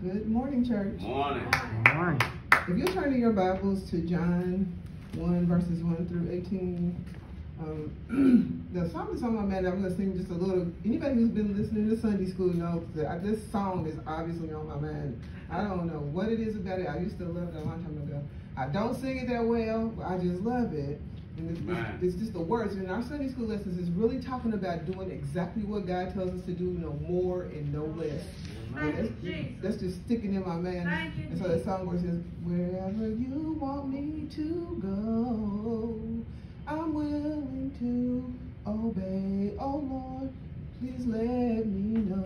Good morning, church. Morning. Morning. If you're turning your Bibles to John 1, verses 1 through 18, the song is on my mind. I'm going to sing just a little. Anybody who's been listening to Sunday school knows that this song is obviously on my mind. I don't know what it is about it. I used to love it a long time ago. I don't sing it that well, but I just love it. And it's just the words. And our Sunday school lessons is really talking about doing exactly what God tells us to do, no more and no less. That's just sticking in my mind. And so the song where it says, wherever you want me to go, I'm willing to obey. Oh Lord, please let me know.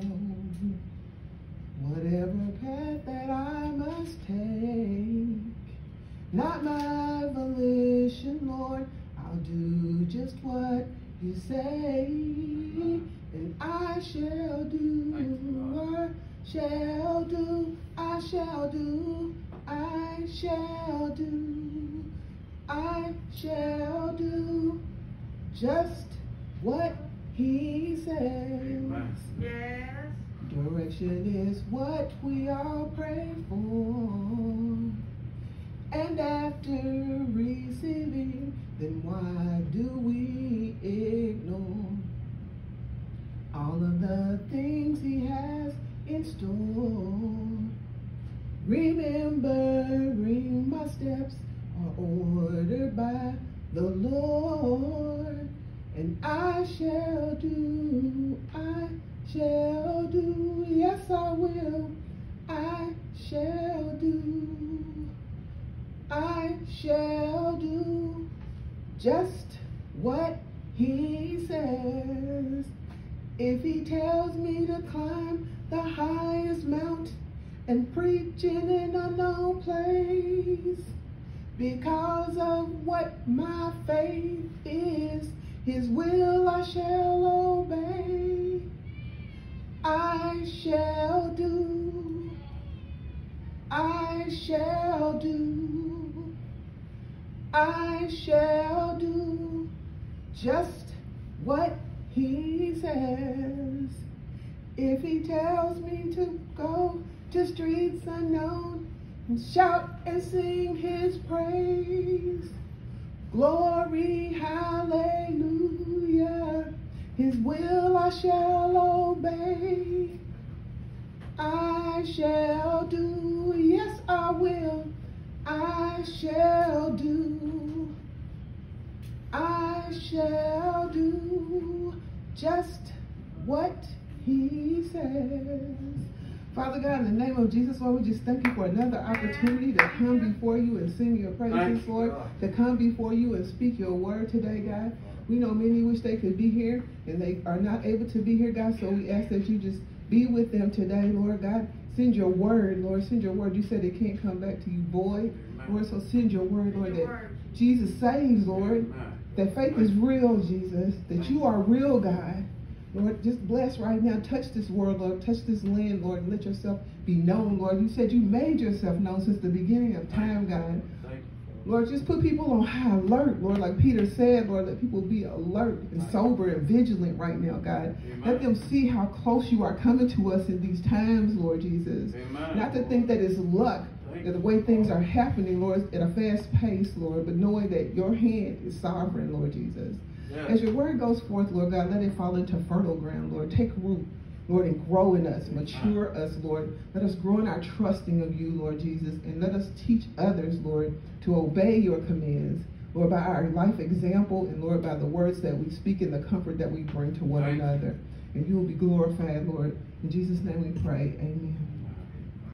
Whatever path that I must take, not my volition, Lord, I'll do just what you say, and I shall do, I shall do, I shall do, I shall do, I shall do just what he says. Yes. Direction is what we all pray for. And after receiving, then why do we ignore all of the things he has in store? Remembering my steps are ordered by the Lord, and I shall do, yes I will, I shall do. I shall do just what he says. If he tells me to climb the highest mountain and preach in an unknown place, because of what my faith is, his will I shall obey. I shall do, I shall do, I shall do just what he says. If he tells me to go to streets unknown and shout and sing his praise, glory, hallelujah, his will I shall obey. I shall do, yes I will, I shall do, I shall do just what he says. Father God, in the name of Jesus, Lord, we just thank you for another opportunity to come before you and sing your praises, Lord, to come before you and speak your word today, God. We know many wish they could be here and they are not able to be here, God, so we ask that you just be with them today, Lord God. Send your word, Lord. Send your word. You said it can't come back to you void, Lord, so send your word, Lord, that Jesus saves, Lord, that faith is real, Jesus, that you are real, God. Lord, just bless right now. Touch this world, Lord. Touch this land, Lord, and let yourself be known, Lord. You said you made yourself known since the beginning of time, God. Lord, just put people on high alert, Lord, like Peter said, Lord, let people be alert and sober and vigilant right now, God. Let them see how close you are coming to us in these times, Lord Jesus. Not to think that it's luck, that the way things are happening, Lord, at a fast pace, Lord, but knowing that your hand is sovereign, Lord Jesus. As your word goes forth, Lord God, let it fall into fertile ground, Lord. Take root, Lord, and grow in us, mature us, Lord. Let us grow in our trusting of you, Lord Jesus, and let us teach others, Lord, to obey your commands, Lord, by our life example, and Lord, by the words that we speak and the comfort that we bring to one another. And you will be glorified, Lord. In Jesus' name we pray, amen.